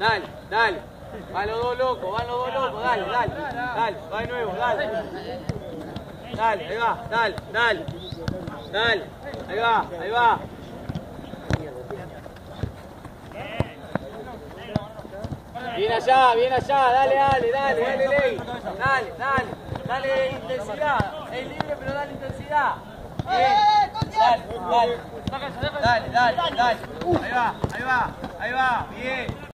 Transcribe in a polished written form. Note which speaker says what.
Speaker 1: Dale, dale. Van los dos locos, dale, dale. Dale, va de nuevo, dale. Dale, ahí va, dale, dale. Dale, ahí va, ahí va. Bien allá, dale, dale, dale, dale, Ley. Dale, dale, dale intensidad. Es libre, pero dale intensidad. Bien. Dale, dale. Dale, dale, dale. Ahí va, ahí va, ahí va. Bien.